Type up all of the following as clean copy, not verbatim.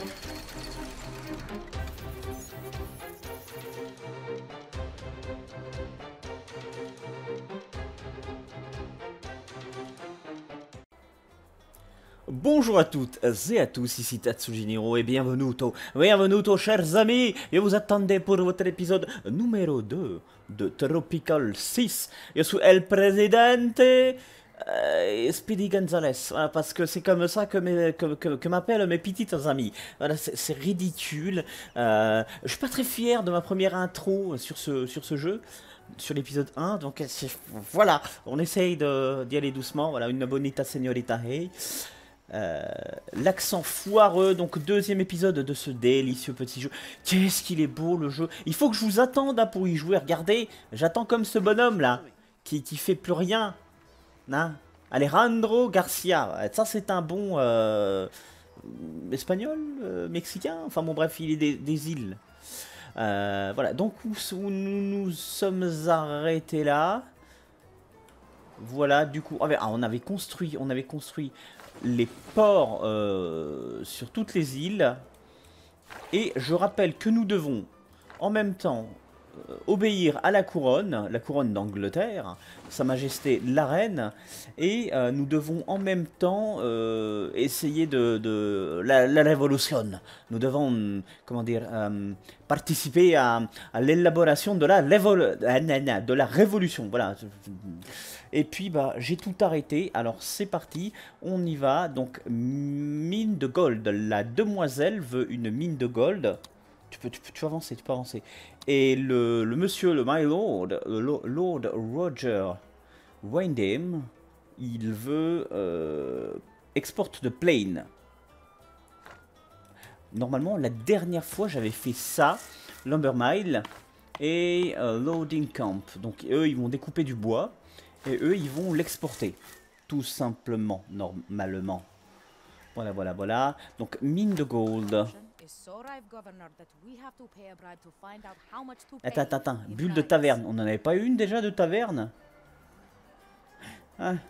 Bonjour à toutes et à tous, ici Tatsujiniro et bienvenue, chers amis, et vous attendez pour votre épisode numéro 2 de Tropical 6. Je suis El Presidente Speedy Gonzales, voilà, parce que c'est comme ça que m'appellent mes petites amies. Voilà, c'est ridicule. Je suis pas très fier de ma première intro sur ce jeu. Sur l'épisode 1, donc voilà, on essaye d'y aller doucement, voilà, une bonita señorita hey. L'accent foireux, donc deuxième épisode de ce délicieux petit jeu. Qu'est-ce qu'il est beau le jeu. Il faut que je vous attende hein, pour y jouer. Regardez, j'attends comme ce bonhomme là, qui fait plus rien. Hein, Alejandro Garcia, ça c'est un bon espagnol, mexicain, enfin bon bref, il est des îles. Voilà, donc où nous sommes arrêtés là. Voilà, du coup, on avait construit les ports sur toutes les îles. Et je rappelle que nous devons en même temps obéir à la couronne d'Angleterre, Sa Majesté la Reine, et nous devons en même temps essayer la révolution. Nous devons, comment dire, participer à l'élaboration de la révolution. Voilà. Et puis bah j'ai tout arrêté, alors c'est parti, on y va. Donc mine de gold, la demoiselle veut une mine de gold. Tu peux avancer, tu peux avancer. Et le monsieur, le my lord, Lord Roger Wyndham, il veut exporte de plane. Normalement la dernière fois j'avais fait ça, Lumber Mile et Loading Camp. Donc eux ils vont découper du bois. Et eux, ils vont l'exporter. Tout simplement, normalement. Voilà. Donc, mine de gold. Attends. Bulle de taverne. On n'en avait pas une déjà de taverne? Ah.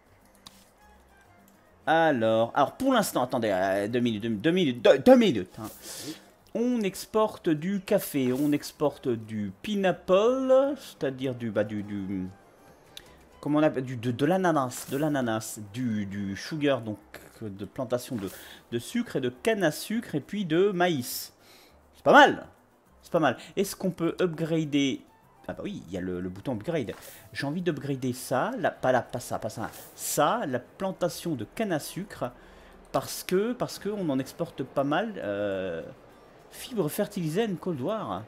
Alors, pour l'instant, attendez, 2 minutes. Hein. On exporte du café, on exporte du pineapple, c'est-à-dire comment on appelle, de l'ananas, du sugar, donc de plantation de sucre et de canne à sucre et puis de maïs. C'est pas mal. Est-ce qu'on peut upgrader? Ah bah oui, il y a le bouton upgrade. J'ai envie d'upgrader ça, pas ça, la plantation de canne à sucre, parce que on en exporte pas mal. Fibres fertilisées en Cold War.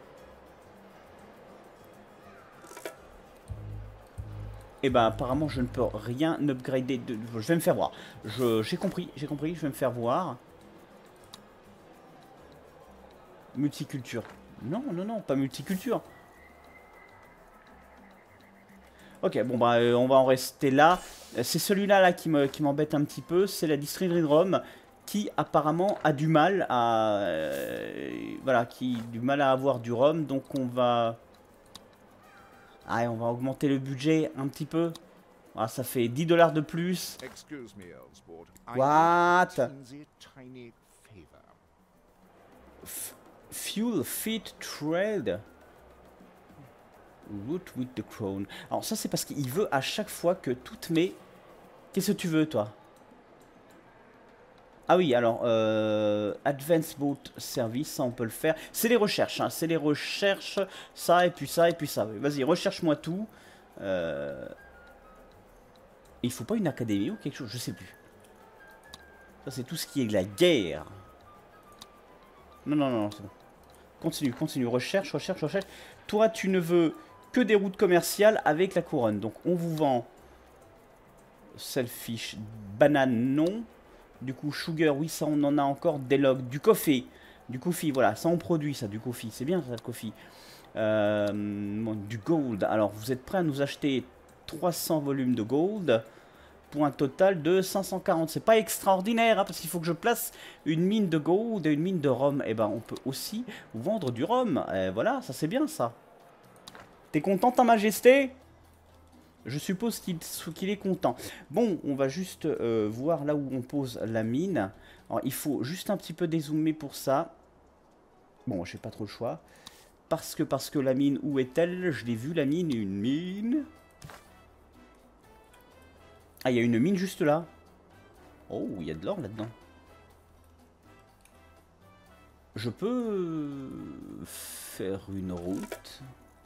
Et ben apparemment je ne peux rien upgrader. Je vais me faire voir. J'ai compris, je vais me faire voir. Multiculture. Non, pas multiculture. Ok, bon bah on va en rester là. C'est celui-là là, qui m'embête un petit peu. C'est la distillerie de rhum qui apparemment a du mal à... voilà, qui a du mal à avoir du rhum. Donc on va... Ah, on va augmenter le budget un petit peu. Ah, ça fait 10 $ de plus. What? Fuel fit trade. Root with the crown. Alors ça c'est parce qu'il veut à chaque fois que toutes mes... Qu'est-ce que tu veux toi? Ah oui, alors, Advanced Boat Service, ça on peut le faire. C'est les recherches, hein, c'est les recherches, ça et puis ça et puis ça. Vas-y, recherche-moi tout. Il faut pas une académie ou quelque chose, je sais plus. Ça c'est tout ce qui est de la guerre. Non, c'est bon. Continue, recherche. Toi, tu ne veux que des routes commerciales avec la couronne. Donc on vous vend Selfish, banane, non. Du coup, sugar, oui, ça on en a encore. Des logs, du coffee, voilà, ça on produit ça, du coffee, c'est bien ça, le coffee. Du gold, alors vous êtes prêts à nous acheter 300 volumes de gold pour un total de 540. C'est pas extraordinaire, hein, parce qu'il faut que je place une mine de gold et une mine de rhum. Et ben, on peut aussi vendre du rhum. Et voilà, ça c'est bien ça. T'es content, ta majesté? Je suppose qu'il est content. Bon, on va juste voir là où on pose la mine. Alors, il faut juste un petit peu dézoomer pour ça. Bon, j'ai pas trop le choix. Parce que la mine, où est-elle? Je l'ai vue, la mine. Une mine. Ah, il y a une mine juste là. Oh, il y a de l'or là-dedans. Je peux faire une route.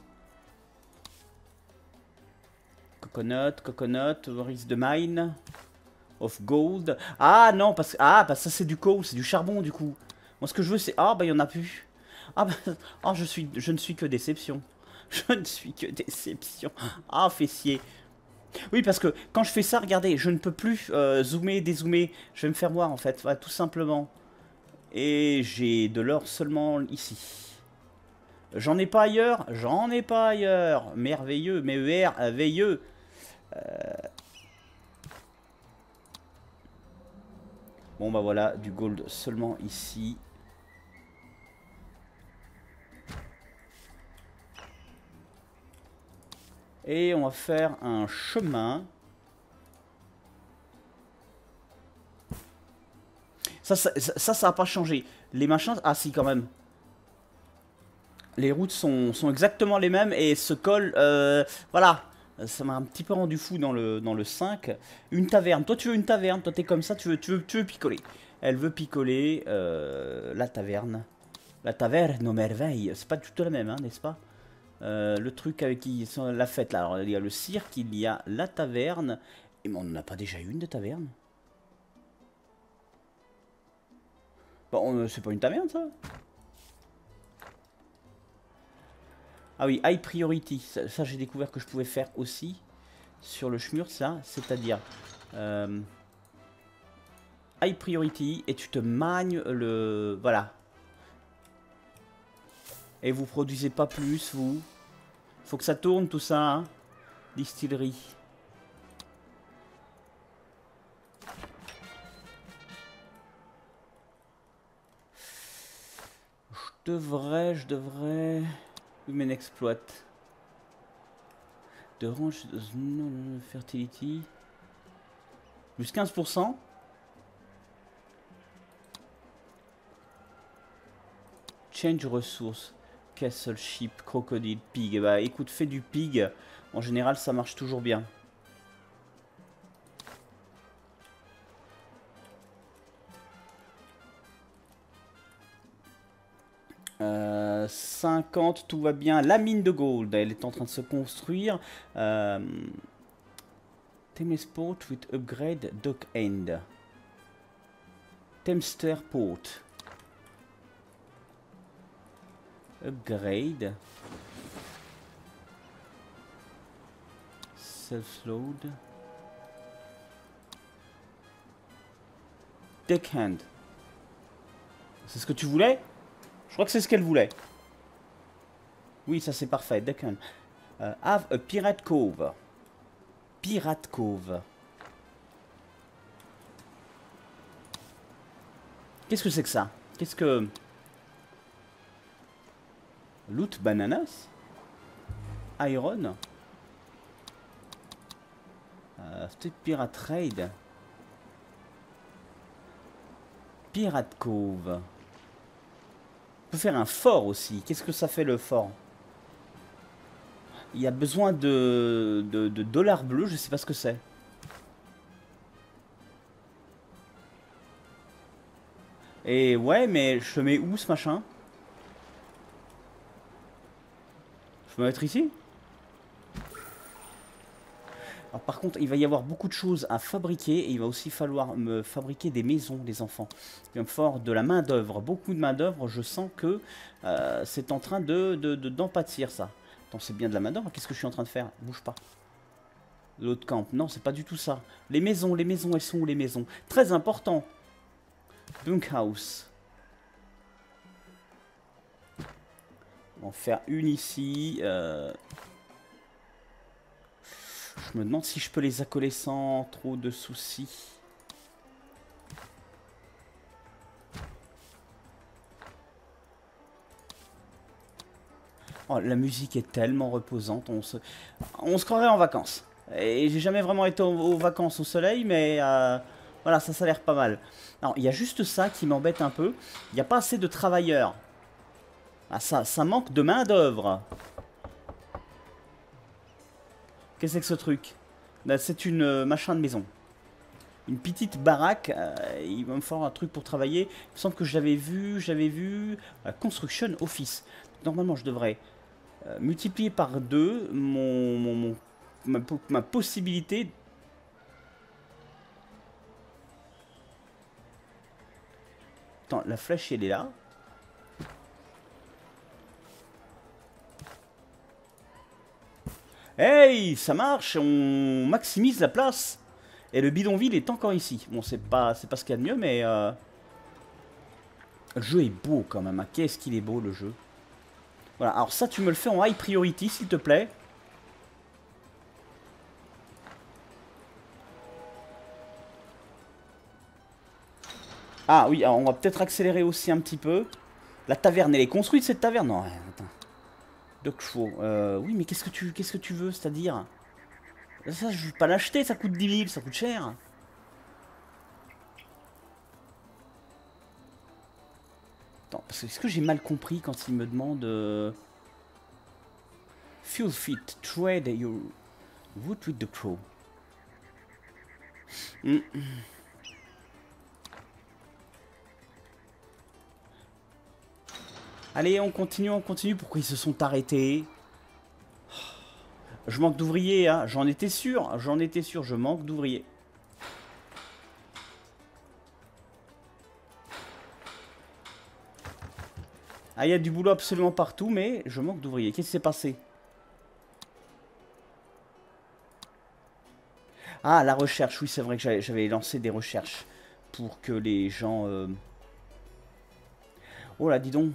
Coconut, where is the mine of gold? Ah non, parce que ça c'est du coal, c'est du charbon du coup. Moi ce que je veux c'est... Ah bah il y en a plus. Ah bah... Ah je ne suis que déception. Je ne suis que déception. Ah fessier. Oui parce que quand je fais ça, regardez, je ne peux plus zoomer, dézoomer. Je vais me faire voir en fait, voilà, tout simplement. Et j'ai de l'or seulement ici. J'en ai pas ailleurs, j'en ai pas ailleurs. Merveilleux, merveilleux. Bon bah voilà, du gold seulement ici. Et on va faire un chemin. Ça n'a pas changé. Les machins... Ah si, quand même. Les routes sont exactement les mêmes et se collent... voilà. Ça m'a un petit peu rendu fou dans le 5. Une taverne. Toi, tu veux une taverne. Toi, t'es comme ça. Tu veux picoler. Elle veut picoler. La taverne. La taverne aux merveilles. C'est pas du tout la même, hein, n'est-ce pas? Le truc avec qui la fête, là. Alors, il y a le cirque, il y a la taverne. Et mais on n'en a pas déjà une de taverne? Bon, c'est pas une taverne, ça? Ah oui, high priority. Ça j'ai découvert que je pouvais faire aussi sur le schmur, ça. C'est-à-dire... high priority, et tu te magnes le... Voilà. Et vous produisez pas plus, vous. Faut que ça tourne, tout ça, hein. Distillerie. Je devrais... Human exploit. De range... Fertility. Plus 15%. Change ressources. Castle sheep, crocodile, pig. Bah écoute, fais du pig. En général, ça marche toujours bien. 50, tout va bien. La mine de gold, elle est en train de se construire. Thames Port with upgrade dock end. Thamester Port. Upgrade. Self-load. Deckhand. C'est ce que tu voulais? Je crois que c'est ce qu'elle voulait. Oui, ça c'est parfait. Deckhand. Have a Pirate Cove. Pirate Cove. Qu'est-ce que c'est que ça? Qu'est-ce que... Loot bananas? Iron? Peut-être Pirate Raid. Pirate Cove. On peut faire un fort aussi. Qu'est-ce que ça fait le fort? Il y a besoin de dollars bleus, je sais pas ce que c'est. Et ouais, mais je mets où ce machin? Je peux me mettre ici? Alors, par contre, il va y avoir beaucoup de choses à fabriquer et il va aussi falloir me fabriquer des maisons, les enfants. Il va me falloir de la main d'œuvre, beaucoup de main d'œuvre. Je sens que c'est en train d'en pâtir ça. Attends, c'est bien de la main d'œuvre. Qu'est-ce que je suis en train de faire? Bouge pas. L'autre camp. Non, c'est pas du tout ça. Les maisons, elles sont où les maisons? Très important. Bunkhouse. On va en faire une ici. Je me demande si je peux les accoler sans trop de soucis. Oh, la musique est tellement reposante, on se croirait en vacances. Et j'ai jamais vraiment été aux vacances au soleil, mais voilà, ça a l'air pas mal. Alors, il y a juste ça qui m'embête un peu. Il n'y a pas assez de travailleurs. Ah, ça manque de main-d'œuvre. Qu'est-ce que c'est que ce truc? Là, c'est une machin de maison. Une petite baraque. Il va me falloir un truc pour travailler. Il me semble que j'avais vu. Construction Office. Normalement, je devrais multiplier par 2 ma possibilité. Attends, la flèche, elle est là. Hey, ça marche, on maximise la place. Et le bidonville est encore ici. Bon, c'est pas ce qu'il y a de mieux, mais... Le jeu est beau quand même, hein. Qu'est-ce qu'il est beau, le jeu. Voilà, alors ça, tu me le fais en high priority, s'il te plaît. Ah oui, alors on va peut-être accélérer aussi un petit peu. La taverne, elle est construite, cette taverne? Non, attends. Doc Show. Oui, mais qu'est-ce que tu veux, c'est-à-dire? Ça, je veux pas l'acheter, ça coûte 10 000, ça coûte cher. Attends, parce que est-ce que j'ai mal compris quand il me demande... Fuel fit, trade your wood with the crow. Allez, on continue, on continue. Pourquoi ils se sont arrêtés? Je manque d'ouvriers, hein. J'en étais sûr, je manque d'ouvriers. Ah, il y a du boulot absolument partout, mais je manque d'ouvriers. Qu'est-ce qui s'est passé? Ah, la recherche. Oui, c'est vrai que j'avais lancé des recherches pour que les gens... Oh là, dis donc.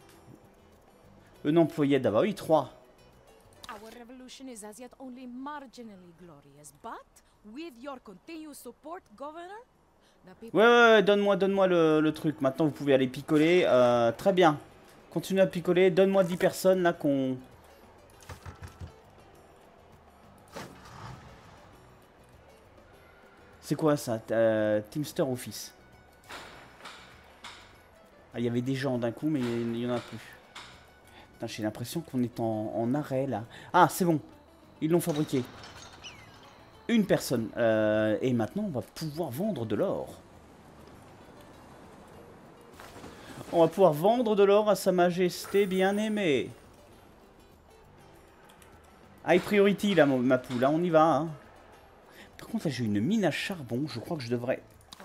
Un employé d'abord. Oui, 3. Our revolution is as yet only marginally glorious, but with your continued support, Governor, the people... Ouais, donne-moi le truc. Maintenant, vous pouvez aller picoler. Très bien. Continuez à picoler. Donne-moi 10 personnes, là, qu'on... C'est quoi, ça? Teamster Office. Ah, il y avait des gens d'un coup, mais il y en a plus. J'ai l'impression qu'on est en arrêt, là. Ah, c'est bon. Ils l'ont fabriqué. Une personne. Et maintenant, on va pouvoir vendre de l'or. On va pouvoir vendre de l'or à Sa Majesté bien-aimée. High priority, là, ma poule. Là, on y va, hein. Par contre, là, j'ai une mine à charbon. Je crois que je devrais...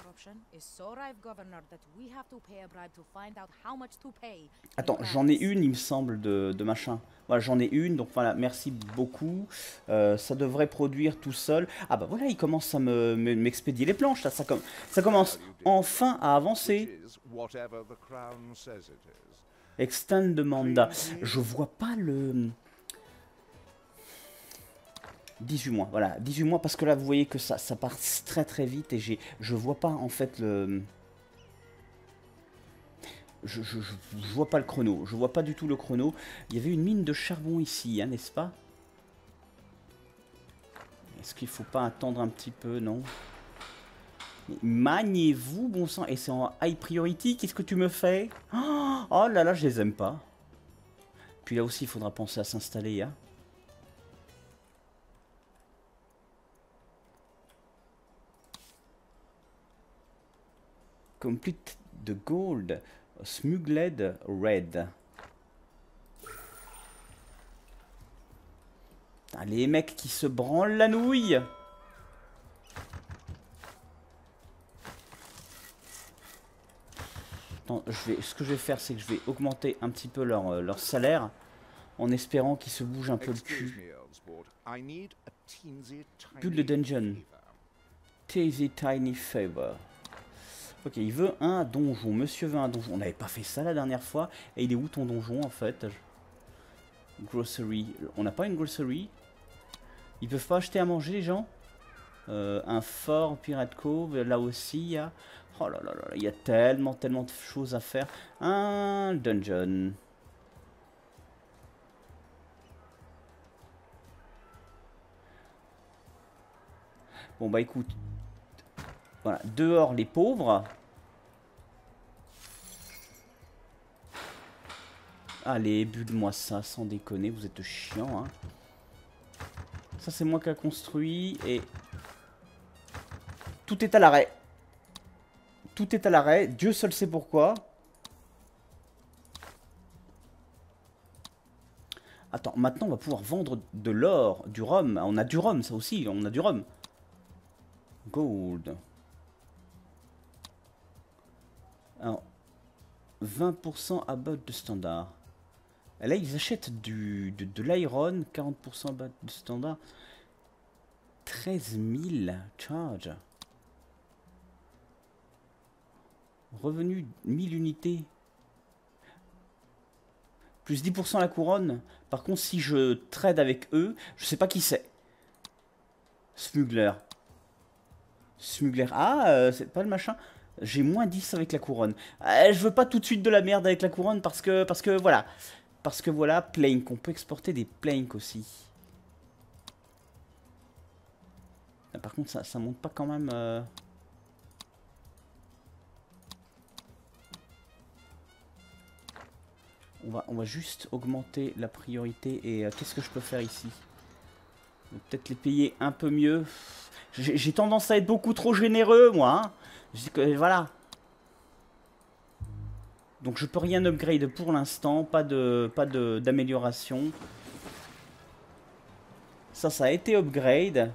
Attends, j'en ai une, il me semble, de machin. Voilà, j'en ai une, donc voilà, merci beaucoup. Ça devrait produire tout seul. Ah bah voilà, il commence à m'expédier les planches, là. Ça commence enfin à avancer. Extend the mandat. Je vois pas le... 18 mois, voilà, 18 mois, parce que là, vous voyez que ça part très très vite et je vois pas, en fait, le... Je vois pas le chrono, je vois pas du tout le chrono. Il y avait une mine de charbon ici, hein, n'est-ce pas? Est-ce qu'il faut pas attendre un petit peu, non? Maniez-vous, bon sang, et c'est en high priority, qu'est-ce que tu me fais? Oh là là, je les aime pas. Puis là aussi, il faudra penser à s'installer, hein. Complete the gold, smuggled red. Putain, les mecs qui se branlent la nouille. Attends, ce que je vais faire, c'est que je vais augmenter un petit peu leur salaire, en espérant qu'ils se bougent un peu le cul. Build the dungeon. Teasy tiny favor. Ok, il veut un donjon. Monsieur veut un donjon. On n'avait pas fait ça la dernière fois. Et il est où ton donjon, en fait? Grocery. On n'a pas une grocery? Ils peuvent pas acheter à manger, les gens? Un fort, Pirate Cove. Là aussi, il y a... Oh là là là, il y a tellement de choses à faire. Un dungeon. Bon bah écoute. Voilà, dehors les pauvres. Allez, bulle-moi ça, sans déconner, vous êtes chiant, hein. Ça c'est moi qui a construit et... Tout est à l'arrêt. Tout est à l'arrêt, Dieu seul sait pourquoi. Attends, maintenant on va pouvoir vendre de l'or, du rhum. On a du rhum, ça aussi, on a du rhum. Gold. Alors, 20% above de standard. Et là, ils achètent de l'iron, 40% above de standard. 13 000 charge. Revenu 1000 unités. Plus 10% la couronne. Par contre, si je trade avec eux, je sais pas qui c'est. Smuggler. Smuggler. Ah, c'est pas le machin. J'ai moins 10 avec la couronne. Je veux pas tout de suite de la merde avec la couronne parce que voilà. Parce que voilà, plank. On peut exporter des planks aussi. Ah, par contre, ça monte pas quand même... On va juste augmenter la priorité. Et qu'est-ce que je peux faire ici? Peut-être les payer un peu mieux. J'ai tendance à être beaucoup trop généreux, moi. Hein. Je dis que voilà. Donc je peux rien upgrade pour l'instant. Pas d'amélioration. Ça a été upgrade.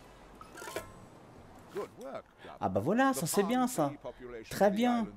Ah bah voilà, ça c'est bien ça. Très bien.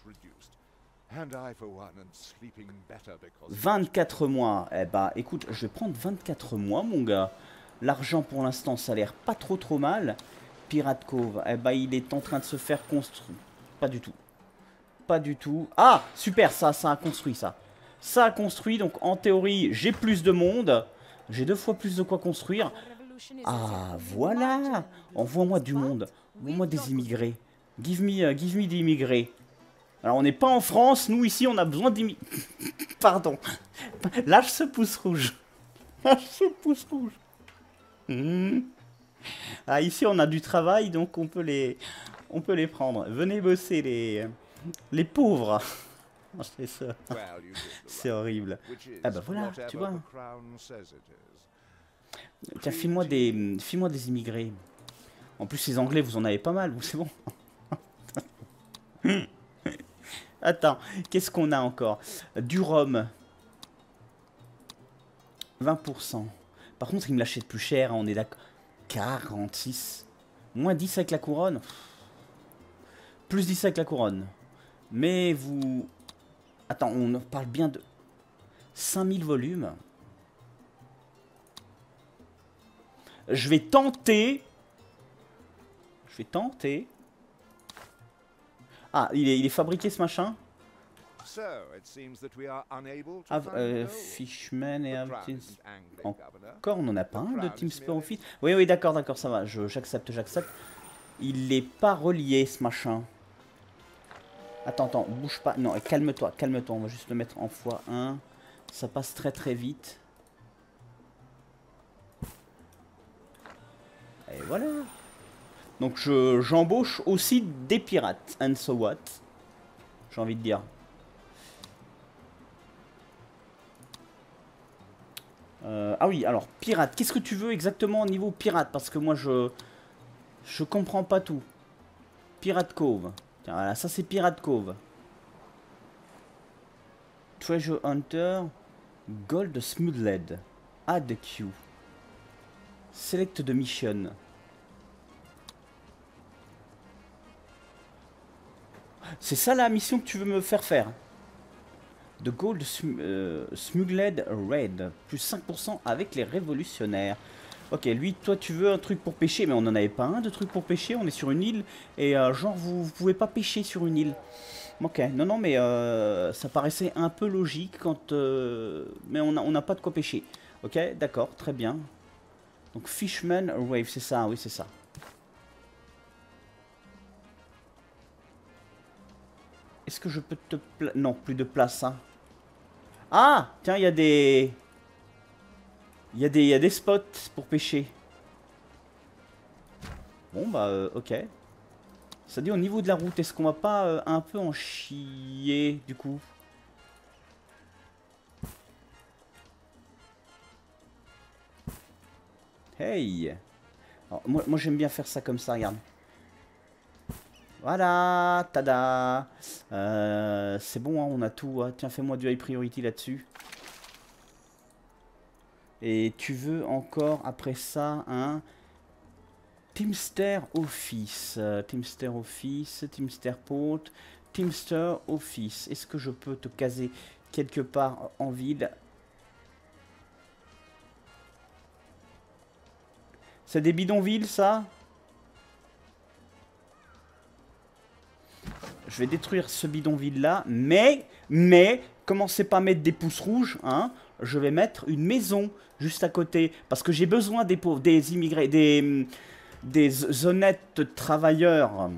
24 mois. Eh bah écoute, je vais prendre 24 mois mon gars. L'argent pour l'instant ça a l'air pas trop mal. Pirate Cove, eh bah il est en train de se faire construire. Pas du tout. Pas du tout. Ah super, ça a construit ça. Ça a construit, donc en théorie j'ai plus de monde. J'ai 2 fois plus de quoi construire. Ah voilà. Envoie-moi du monde. Envoie-moi des immigrés. Give me des immigrés. Alors on n'est pas en France, nous ici on a besoin d'immigrés. Pardon. Lâche ce pouce rouge. Lâche ce pouce rouge. Ah ici on a du travail donc on peut les prendre. Venez bosser les pauvres. C'est ça. C'est horrible. Ah bah voilà, tu vois. Tiens, file-moi des immigrés. En plus les anglais vous en avez pas mal, vous c'est bon. Attends, qu'est-ce qu'on a encore? Du rhum. 20%. Par contre, il me l'achète plus cher, hein, on est d'accord. 46. Moins 10 avec la couronne. Plus 10 avec la couronne. Mais vous... Attends, on parle bien de... 5000 volumes. Je vais tenter... Ah, il est fabriqué ce machin. Ah, Fishman et encore, on n'en a pas un de Team Spare Office. Oui, d'accord, ça va. J'accepte. Il n'est pas relié ce machin. Attends, bouge pas. Non, calme-toi. On va juste le mettre en x1. Ça passe très vite. Et voilà. Donc j'embauche aussi des pirates. And so what? J'ai envie de dire. Ah oui, alors pirate. Qu'est-ce que tu veux exactement au niveau pirate? Parce que moi je comprends pas tout. Pirate Cove. Tiens, voilà, ça c'est Pirate Cove. Treasure Hunter. Gold Smoothlead. Add queue. Select the mission. C'est ça la mission que tu veux me faire faire. The Gold Smuggled Red. Plus 5% avec les révolutionnaires. Ok, lui, toi tu veux un truc pour pêcher. Mais on n'en avait pas un de truc pour pêcher. On est sur une île. Et genre, vous pouvez pas pêcher sur une île. Ok, non, mais ça paraissait un peu logique quand... mais on n'a pas de quoi pêcher. Ok, d'accord, très bien. Donc Fishman Wave, c'est ça, oui c'est ça. Est-ce que je peux te... Non, plus de place, hein. Ah, tiens, il y a des... Il y a des spots pour pêcher. Bon bah ok. Ça dit au niveau de la route, est-ce qu'on va pas un peu en chier du coup? Hey! Alors, moi j'aime bien faire ça comme ça, regarde. Voilà, tada. C'est bon, hein, on a tout. Hein. Tiens, fais-moi du high priority là-dessus. Et tu veux encore, après ça, un Teamster Office. Teamster Office, Teamster Port, Teamster Office. Est-ce que je peux te caser quelque part en ville? C'est des bidonvilles, ça? Je vais détruire ce bidonville-là, mais, commencez pas à mettre des pouces rouges, hein. Je vais mettre une maison juste à côté, parce que j'ai besoin des pauvres, des immigrés, des honnêtes travailleurs.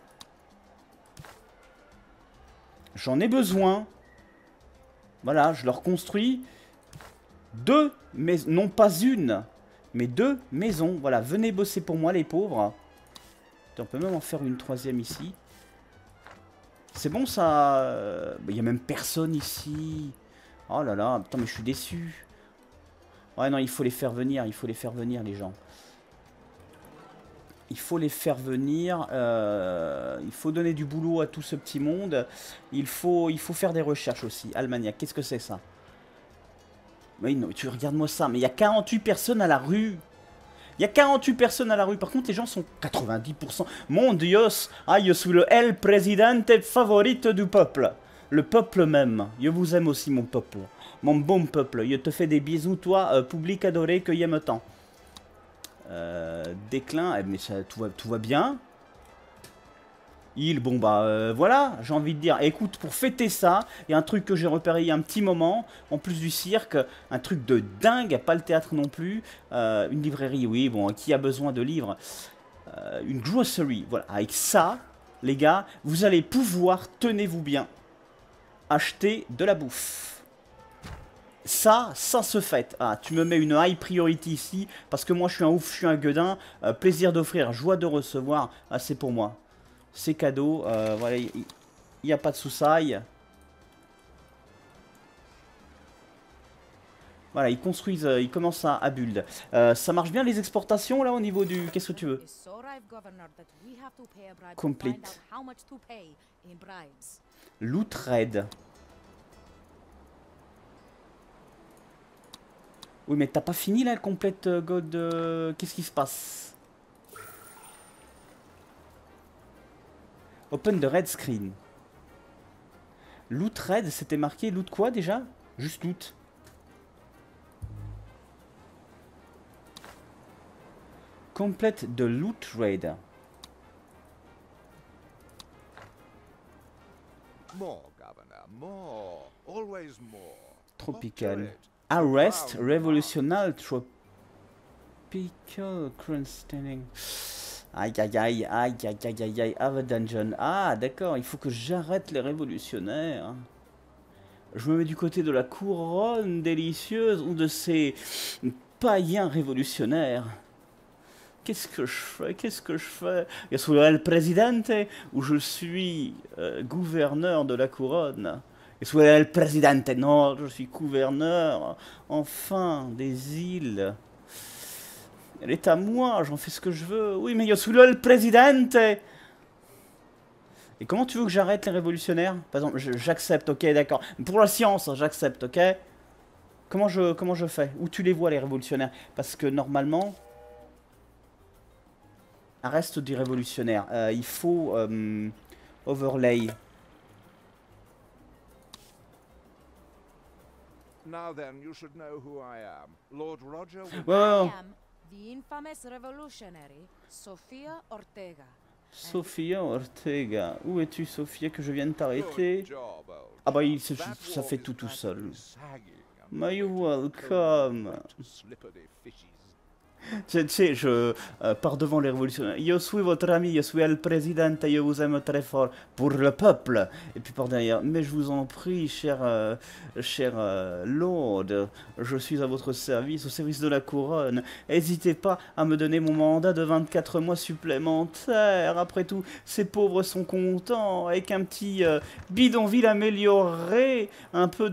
J'en ai besoin. Voilà, je leur construis deux maisons, non pas une, mais deux maisons. Voilà, venez bosser pour moi les pauvres. On peut même en faire une troisième ici. C'est bon ça. Il n'y a même personne ici. Oh là là, putain mais je suis déçu. Ouais non, il faut les faire venir, les gens. Il faut les faire venir, il faut donner du boulot à tout ce petit monde. Il faut faire des recherches aussi. Almania, qu'est-ce que c'est ça? Oui, non, tu regardes-moi ça, mais il y a 48 personnes à la rue. Il y a 48 personnes à la rue. Par contre, les gens sont 90%. Mon Dios, ah, je suis le El Presidente favorite du peuple. Le peuple même. Je vous aime aussi, mon peuple. Mon bon peuple. Je te fais des bisous, toi, public adoré que j'aime tant. Déclin, mais ça, tout va bien. Bon bah voilà, j'ai envie de dire, écoute, pour fêter ça, il y a un truc que j'ai repéré il y a un petit moment, en plus du cirque, un truc de dingue, pas le théâtre non plus, une librairie, oui, bon, qui a besoin de livres, une grocery, voilà, avec ça, les gars, vous allez pouvoir, tenez-vous bien, acheter de la bouffe. Ça se fête. Ah, tu me mets une high priority ici, parce que moi je suis un ouf, je suis un gueudin, plaisir d'offrir, joie de recevoir, ah, c'est pour moi. C'est cadeau, voilà, il n'y a pas de sous-saille. Voilà, ils construisent, ils commencent à build. Ça marche bien les exportations là au niveau du... Qu'est-ce que tu veux? Complete. Loot raid. Oui mais t'as pas fini là le complète God... Qu'est-ce qui se passe? Open the red screen. Loot red, c'était marqué loot quoi déjà? Juste loot. Complète the loot raid. More, Governor, more. Always more. Tropical. Arrest revolutional tropical current standing. Aïe aïe aïe aïe aïe aïe aïe aïe. Have a dungeon. Ah d'accord, il faut que j'arrête les révolutionnaires. Je me mets du côté de la couronne délicieuse ou de ces païens révolutionnaires. Qu'est-ce que je fais? Qu'est-ce que je fais? Je suis le présidente ou je suis gouverneur de la couronne? Je suis le présidente. Non, je suis gouverneur. Enfin, des îles. Elle est à moi, j'en fais ce que je veux. Oui, mais je suis le présidente. Et comment tu veux que j'arrête les révolutionnaires? Par exemple, j'accepte, ok, d'accord. Pour la science, j'accepte, ok. Comment je fais? Où tu les vois, les révolutionnaires? Parce que normalement... Arrête des révolutionnaires. Il faut... overlay. Now then, you should know who I am. Lord Roger. Ouais. The infamous revolutionary Sofia Ortega. Sofia Ortega. Où es-tu, Sofia, que je viens de t'arrêter? Ah bah, ça fait tout seul. My welcome. Tu sais, par devant les révolutionnaires. Je suis votre ami, je suis le président, je vous aime très fort pour le peuple. Et puis par derrière, mais je vous en prie, cher Lord, je suis à votre service, au service de la couronne. N'hésitez pas à me donner mon mandat de 24 mois supplémentaires. Après tout, ces pauvres sont contents avec un petit bidonville amélioré, un peu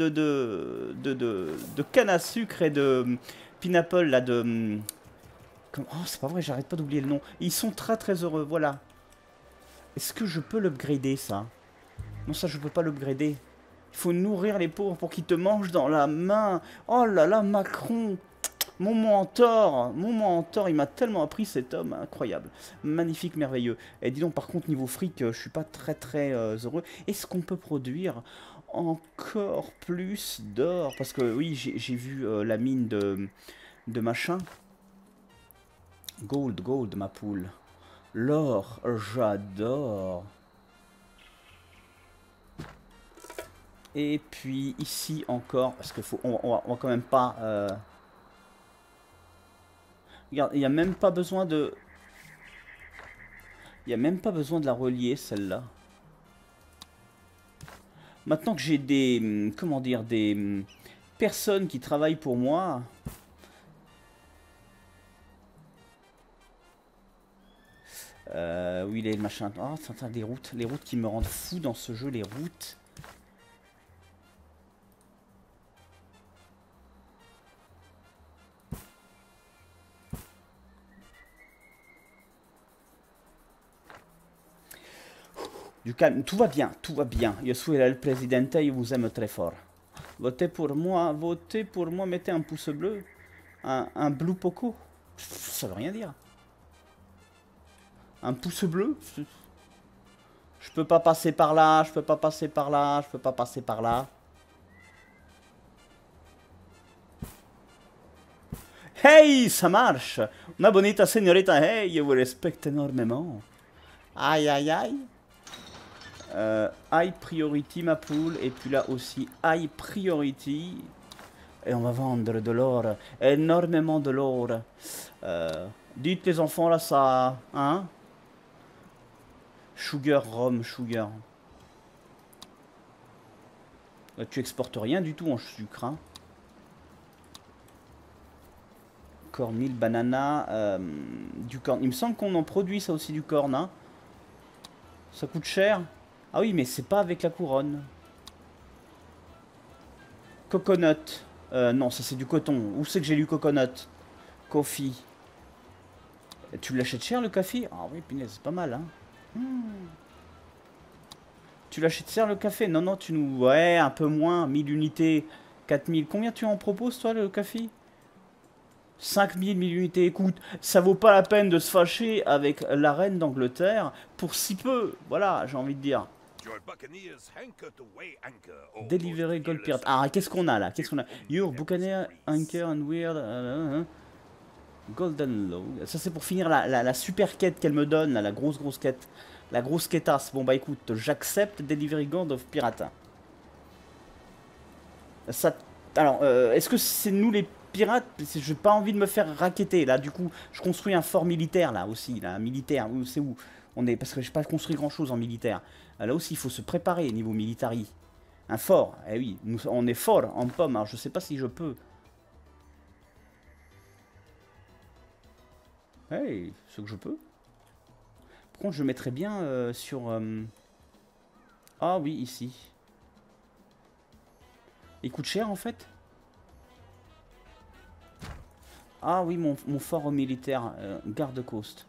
de canne à sucre et de Pineapple là de... Oh, c'est pas vrai, j'arrête pas d'oublier le nom. Ils sont très très heureux, voilà. Est-ce que je peux l'upgrader ça? Non, ça je peux pas l'upgrader. Il faut nourrir les pauvres pour qu'ils te mangent dans la main. Oh là là, Macron, mon mentor, il m'a tellement appris cet homme, incroyable. Magnifique, merveilleux. Et dis donc, par contre, niveau fric, je suis pas très très heureux. Est-ce qu'on peut produire encore plus d'or? Parce que oui, j'ai vu la mine de machin. Gold, ma poule. L'or, j'adore. Et puis ici encore, parce qu'il faut, on va quand même pas... Regarde, il n'y a même pas besoin de... Il n'y a même pas besoin de la relier, celle-là. Maintenant que j'ai des... Comment dire, des personnes qui travaillent pour moi... où il est le machin? Oh, c'est des routes. Les routes qui me rendent fou dans ce jeu, les routes. Du calme, tout va bien, tout va bien. Je suis le président et je vous aime très fort. Votez pour moi, mettez un pouce bleu. Un blue poco. Ça veut rien dire. Un pouce bleu. Je peux pas passer par là, je peux pas passer par là, je peux pas passer par là. Hey, ça marche. Ma bonita señorita, hey, je vous respecte énormément. Aïe, aïe, aïe. High priority, ma poule. Et puis là aussi, high priority. Et on va vendre de l'or. Énormément de l'or. Dites les enfants, là, ça... Hein? Sugar, rhum, sugar. Là, tu exportes rien du tout en sucre, hein. Cornmeal, banana, du corn. Il me semble qu'on en produit ça aussi du corn, hein. Ça coûte cher. Ah oui, mais c'est pas avec la couronne. Coconut. Non, ça c'est du coton. Où c'est que j'ai lu coconut? Coffee. Tu l'achètes cher le café? Ah oui, punaise, c'est pas mal, hein. Tu l'achètes cher le café? Non, non, tu nous... Ouais, un peu moins. 1000 unités. 4000. Combien tu en proposes, toi, le café? 5000, 1000 unités. Écoute, ça vaut pas la peine de se fâcher avec la reine d'Angleterre pour si peu. Voilà, j'ai envie de dire. Delivery Gold Pirate. Ah, qu'est-ce qu'on a là? Qu'est-ce qu'on a? Your Buccaneer Anchor and Weird. Golden Law. Ça, c'est pour finir la super quête qu'elle me donne, là, la grosse quête. La grosse quêtasse. Bon, bah écoute, j'accepte Delivery Gold of Pirate. Ça. Alors, est-ce que c'est nous les pirates? J'ai pas envie de me faire racketter. Là, du coup, je construis un fort militaire, là aussi. Là, un militaire. C'est où? On est, parce que j'ai pas construit grand chose en militaire. Là aussi, il faut se préparer niveau militari. Un fort, eh oui, on est fort en pomme. Alors je sais pas si je peux. Hey, ce que je peux. Par contre, je mettrais bien sur... Ah oui, ici. Il coûte cher en fait. Ah oui, mon fort militaire, garde-côte.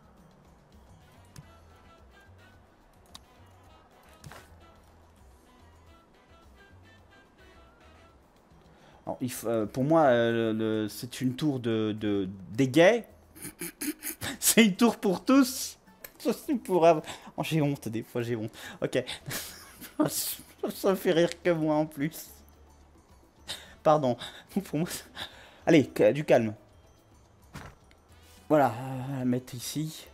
Alors, pour moi, c'est une tour des gays. C'est une tour pour tous. Oh, j'ai honte, des fois j'ai honte. Ok. Ça fait rire que moi en plus. Pardon. Pour moi... Allez, du calme. Voilà, on va mettre ici.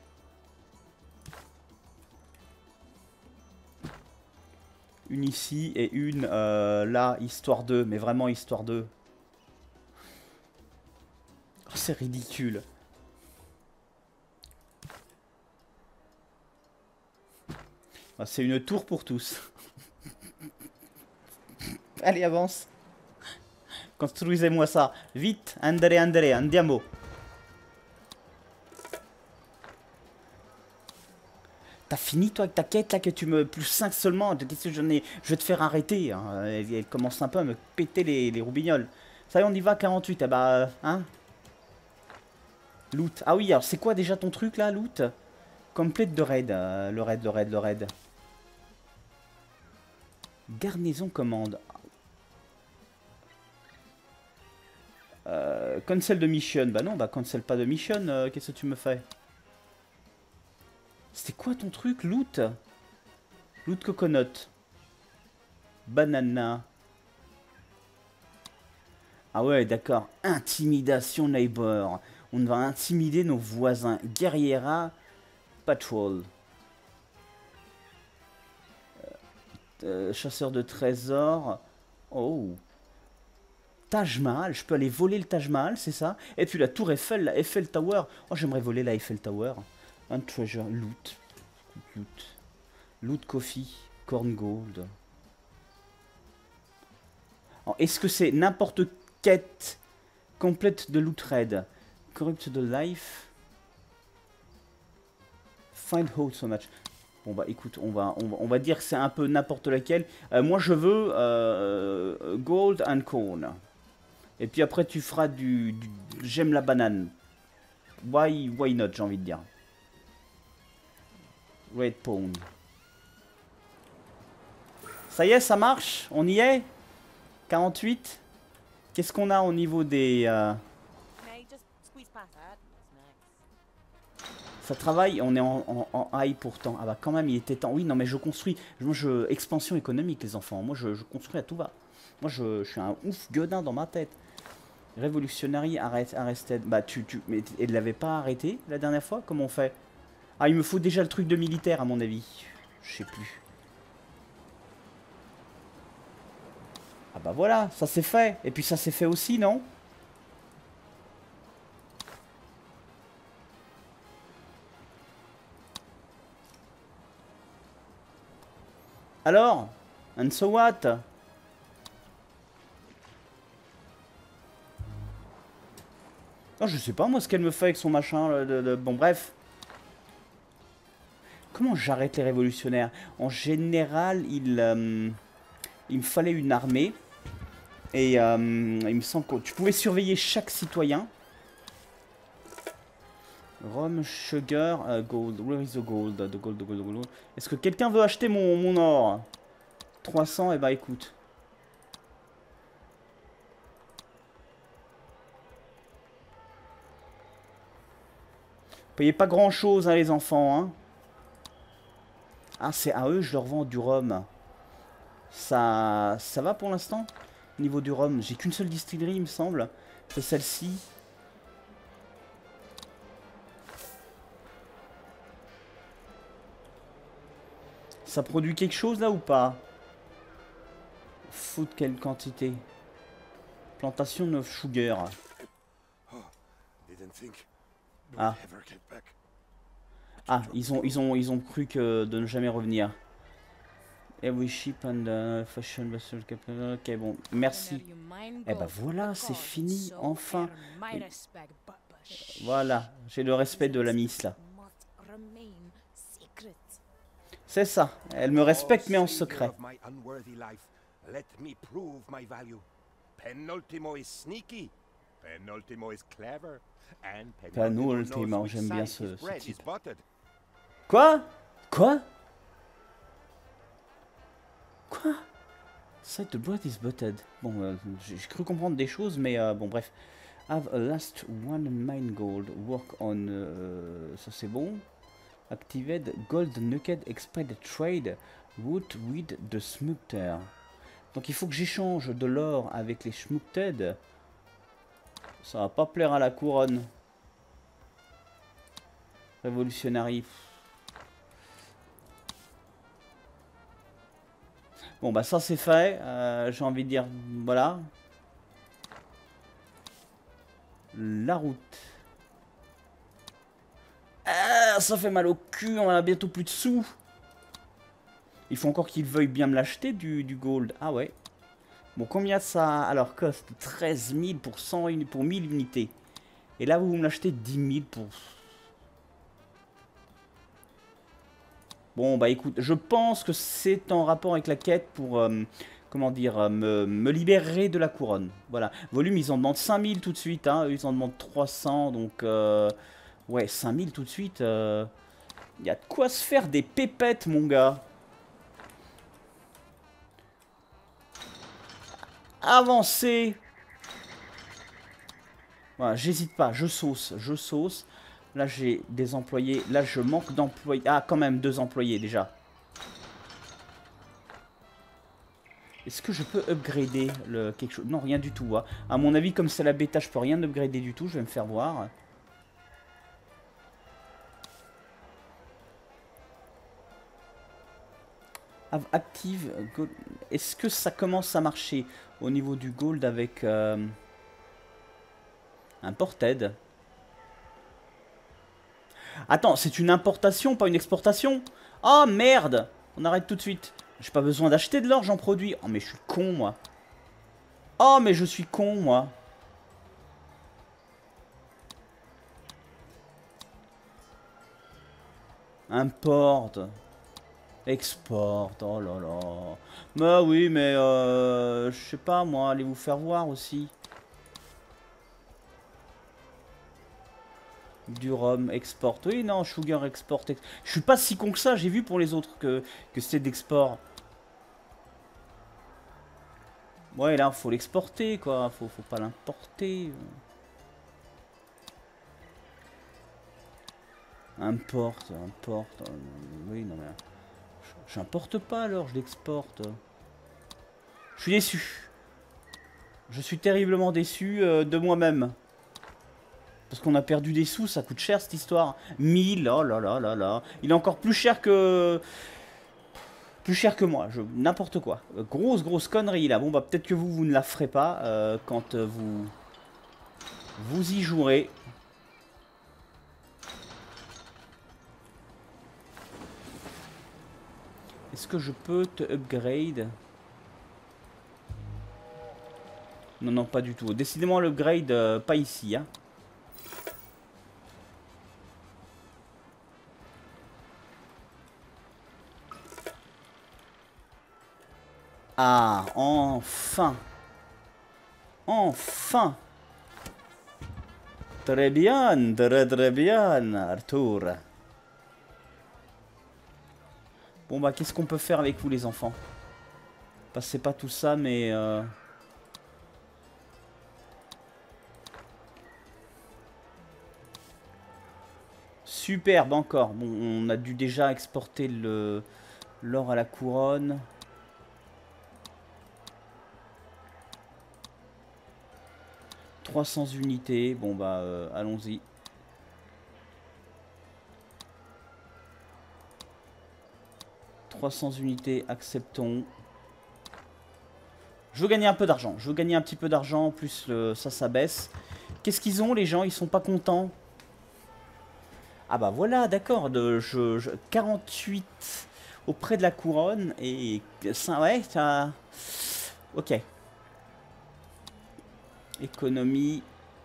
Une ici et une là, histoire 2, mais vraiment histoire 2. C'est ridicule. Ah, c'est une tour pour tous. Allez, avance. Construisez-moi ça. Vite, andare, andare, andiamo. T'as fini toi avec ta quête là que tu me... Plus 5 seulement. Qu'est-ce que j'en ai... Je vais te faire arrêter. Hein. Elle commence un peu à me péter les roubignoles. Ça y est, on y va, 48. Ah bah... Hein. Loot. Ah oui, alors c'est quoi déjà ton truc là, loot? Complète de raid. Le raid. Garnison commande. Cancel de mission. Bah non, bah cancel pas de mission. Qu'est-ce que tu me fais? C'était quoi ton truc? Loot. Loot coconut. Banana. Ah ouais, d'accord. Intimidation neighbor. On va intimider nos voisins. Guerriera patrol. Chasseur de trésors. Oh. Taj Mahal. Je peux aller voler le Taj Mahal, c'est ça? Et puis la tour Eiffel, la Eiffel Tower. Oh, j'aimerais voler la Eiffel Tower. Un treasure. Loot. Loot coffee. Corn gold. Est-ce que c'est n'importe quête complète de loot raid? Corrupt the life. Find hold so much. Bon bah écoute, on va dire que c'est un peu n'importe laquelle. Moi je veux gold and corn. Et puis après tu feras j'aime la banane. Why not, j'ai envie de dire. Red pound. Ça y est, ça marche? On y est? 48. Qu'est-ce qu'on a au niveau des... Ça travaille, on est en high pourtant. Ah bah quand même, il était temps. Oui, non mais je construis. Moi, expansion économique, les enfants. Moi, je construis à tout va. Moi, je suis un ouf gueudin dans ma tête. Révolutionnaire, arrested. Bah, mais elle l'avait pas arrêté la dernière fois? Comment on fait? Ah, il me faut déjà le truc de militaire, à mon avis. Je sais plus. Ah bah voilà, ça c'est fait. Et puis ça c'est fait aussi, non? Alors? And so what? Oh, je sais pas moi ce qu'elle me fait avec son machin. Bon bref. Comment j'arrête les révolutionnaires? En général, il me fallait une armée. Et il me semble que tu pouvais surveiller chaque citoyen. Rome, sugar, gold. Where is the gold? The gold. Est-ce que quelqu'un veut acheter mon or? 300, et bah écoute. Payez pas grand chose, hein, les enfants. Hein. Ah, c'est à eux, je leur vends du rhum. Ça va pour l'instant? Au niveau du rhum, j'ai qu'une seule distillerie, il me semble. C'est celle-ci. Ça produit quelque chose là ou pas? Food, quelle quantité? Plantation de sugar. Ah. Ah, ils ont cru que de ne jamais revenir. Every ship and fashion vessel. Ok, bon, merci. Eh ben voilà, c'est fini, enfin. Voilà, j'ai le respect de la miss là. C'est ça, elle me respecte mais en secret. Penultimo, j'aime bien ce titre. Quoi? Quoi? Quoi? Side the bread is butted. Bon, j'ai cru comprendre des choses, mais bon, bref. Have a last one mine gold. Work on. Ça c'est bon. Activate gold naked expect trade route with the smukter. Donc il faut que j'échange de l'or avec les smukted. Ça va pas plaire à la couronne. Révolutionnaire. Bon bah ça c'est fait. J'ai envie de dire voilà. La route. Ah, ça fait mal au cul, on a bientôt plus de sous. Il faut encore qu'ils veuillent bien me l'acheter du gold. Ah ouais. Bon, combien ça alors coste? 13 000 pour 1000 unités. Et là, vous me l'achetez 10 000 pour... Bon, bah écoute, je pense que c'est en rapport avec la quête pour, comment dire, me libérer de la couronne. Voilà. Volume, ils en demandent 5000 tout de suite, hein. Eux, ils en demandent 300, donc... ouais, 5000 tout de suite. Il y a de quoi se faire des pépettes, mon gars. Avancer. Voilà, j'hésite pas, je sauce, je sauce. Là, j'ai des employés. Là, je manque d'employés. Ah, quand même, 2 employés, déjà. Est-ce que je peux upgrader quelque chose? Non, rien du tout. Hein. À mon avis, comme c'est la bêta, je peux rien upgrader du tout. Je vais me faire voir. Active. Est-ce que ça commence à marcher au niveau du gold avec Imported? Attends, c'est une importation, pas une exportation? Oh merde! On arrête tout de suite. J'ai pas besoin d'acheter de l'or, j'en produis. Oh mais je suis con, moi. Oh mais je suis con, moi. Importe. Exporte. Oh là là. Bah oui, mais je sais pas, moi. Allez vous faire voir aussi. Du rhum, export. Oui, non, sugar, export. Je suis pas si con que ça. J'ai vu pour les autres que c'était d'export. Ouais, là, faut l'exporter, quoi. Faut pas l'importer. Importe. Oui, non, mais... J'importe pas, alors, je l'exporte. Je suis déçu. Je suis terriblement déçu de moi-même. Parce qu'on a perdu des sous, ça coûte cher cette histoire. 1000, oh là là là là. Il est encore plus cher que... Plus cher que moi, n'importe quoi. Grosse connerie là. Bon bah peut-être que vous ne la ferez pas quand vous y jouerez. Est-ce que je peux te upgrade? Non, non, pas du tout. Décidément l'upgrade, pas ici, hein. Ah, enfin. Enfin. Très bien, très bien, Arthur. Bon bah, qu'est-ce qu'on peut faire avec vous les enfants? C'est pas tout ça, mais... Superbe encore. Bon, on a dû déjà exporter l'or à la couronne. « 300 unités. Bon bah, allons-y. « 300 unités, acceptons. Je veux gagner un peu d'argent. Je veux gagner un petit peu d'argent, plus ça baisse. Qu'est-ce qu'ils ont les gens? Ils sont pas contents. Ah bah voilà, d'accord. 48 auprès de la couronne et... Ouais, ça... Ok. Économie.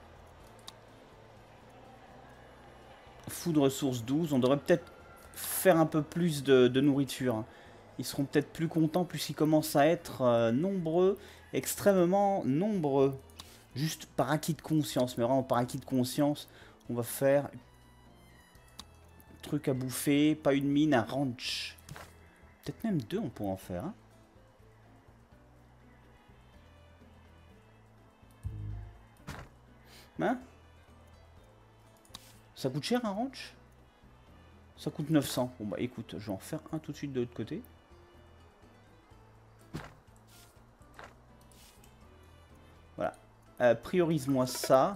Food ressources 12. On devrait peut-être faire un peu plus de nourriture. Ils seront peut-être plus contents puisqu'ils commencent à être nombreux. Extrêmement nombreux. Juste par acquis de conscience. Mais vraiment par acquis de conscience. On va faire... Truc à bouffer. Pas une mine, un ranch. Peut-être même 2 on pourrait en faire. Hein. Hein? Ça coûte cher un ranch? Ça coûte 900. Bon bah écoute, je vais en faire un tout de suite de l'autre côté. Voilà. Priorise-moi ça.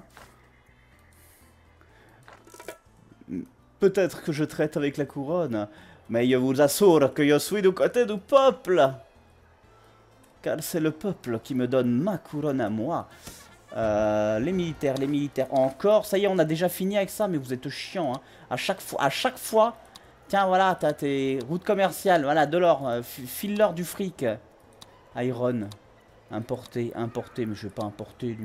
Peut-être que je traite avec la couronne, mais je vous assure que je suis du côté du peuple. Car c'est le peuple qui me donne ma couronne à moi. Les militaires. Encore, ça y est, on a déjà fini avec ça, mais vous êtes chiant, hein. À chaque fois. Tiens, voilà, t'as tes routes commerciales, voilà, de l'or, file-leur du fric. Iron, importer, mais je vais pas importer.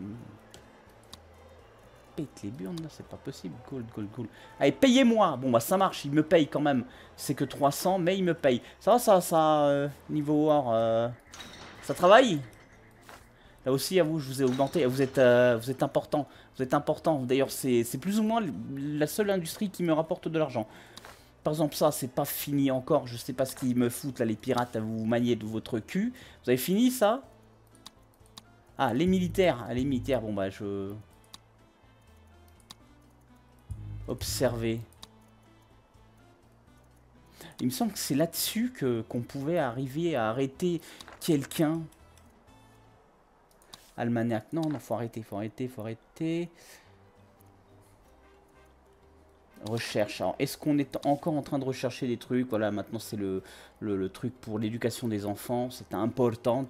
Pète les burnes, là, c'est pas possible. Gold. Allez, payez-moi. Bon, bah, ça marche, il me paye quand même. C'est que 300, mais il me paye. Ça va, ça, niveau or, ça travaille? Là aussi, à vous, je vous ai augmenté. Vous êtes important. Vous êtes important. D'ailleurs, c'est plus ou moins la seule industrie qui me rapporte de l'argent. Par exemple, ça, c'est pas fini encore. Je sais pas ce qu'ils me foutent, là, les pirates, à vous manier de votre cul. Vous avez fini, ça? Ah, les militaires. Ah, les militaires, bon, bah, je... Observer. Il me semble que c'est là-dessus qu'on pouvait arriver à arrêter quelqu'un. Almanac. Non, faut arrêter. Recherche. Alors, est-ce qu'on est encore en train de rechercher des trucs? Voilà, maintenant c'est le truc pour l'éducation des enfants. C'est important.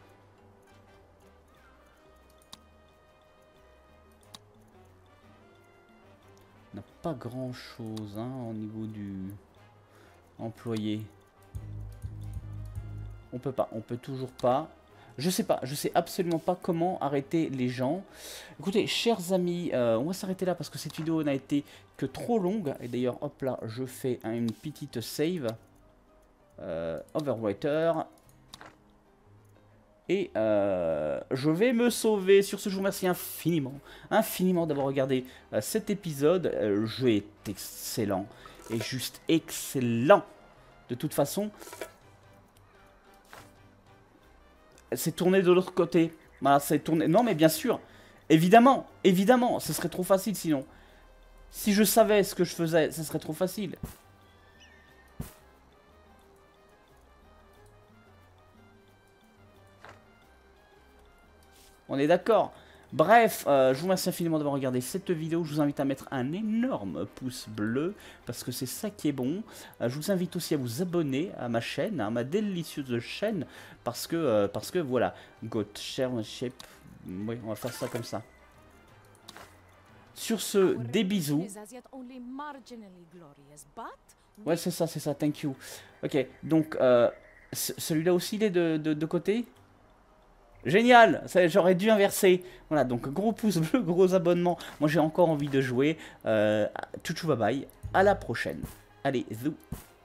On n'a pas grand-chose, hein, au niveau du employé. On peut pas, on peut toujours pas. Je sais pas, je sais absolument pas comment arrêter les gens. Écoutez, chers amis, on va s'arrêter là parce que cette vidéo n'a été que trop longue. Et d'ailleurs, hop là, je fais une petite save. Overwriter. Et je vais me sauver. Sur ce, je vous remercie infiniment d'avoir regardé cet épisode. Le jeu est excellent. Et juste excellent. De toute façon... C'est tourné de l'autre côté. Voilà, c'est tourné. Non, mais bien sûr. Évidemment, ce serait trop facile sinon. Si je savais ce que je faisais, ce serait trop facile. On est d'accord. Bref, je vous remercie infiniment d'avoir regardé cette vidéo. Je vous invite à mettre un énorme pouce bleu parce que c'est ça qui est bon. Je vous invite aussi à vous abonner à ma chaîne, à ma délicieuse chaîne, parce que voilà, shape. Oui, on va faire ça comme ça. Sur ce, des bisous. Ouais, c'est ça, thank you. Ok, donc celui-là aussi il est de côté. Génial, j'aurais dû inverser. Voilà, donc gros pouce bleu, gros abonnement. Moi j'ai encore envie de jouer. Tchou bye bye, à la prochaine. Allez, zou.